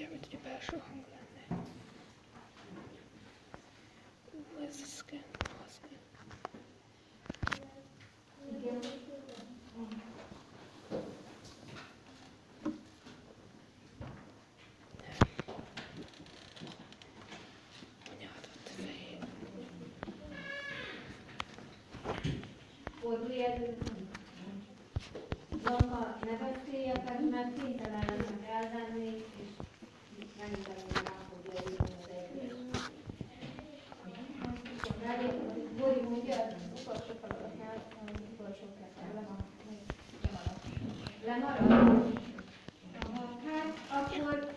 Ugye, mint hogy a belső hang lenne. Ez a szken, a szken. Igen. Anyádat fején. Fordulj elő. Zaka, ne beszéljetek, mert kénytelen leszek elvenni, és megint rá fogja írni az egész. Bori, mondja, az utolsó feladatnál, az utolsó kettő lemarad. Hát, akkor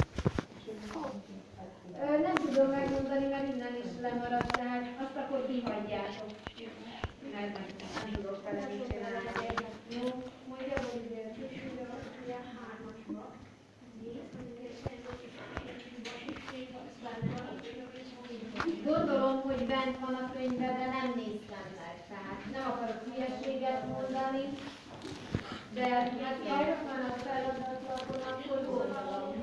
nem tudom megmondani, mert innen is lemarad, tehát azt akkor kihagyjátok. Mert nem tudok vele mit csinálni. Jó, mondja, hogy gondolom, hogy bent van a könyvben, de nem néztem meg. Tehát nem akarok hülyeséget mondani, de hát járok van a feladatlapon, akkor gondolom.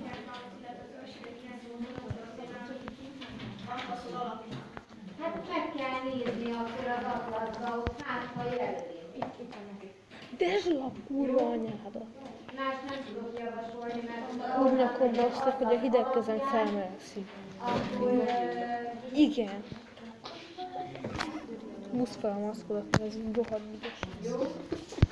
Hát meg kell nézni akkor az atlaszba, ott hát, ha jelöli. De ez a kurva anyádat. Más nem tudok javasolni, mert... Úgy nyakomba aztak, hogy a hideg kezem felmelszik. Akkor... Igen. Musz fel a maszkodat, ez rohadt büdös. Jó.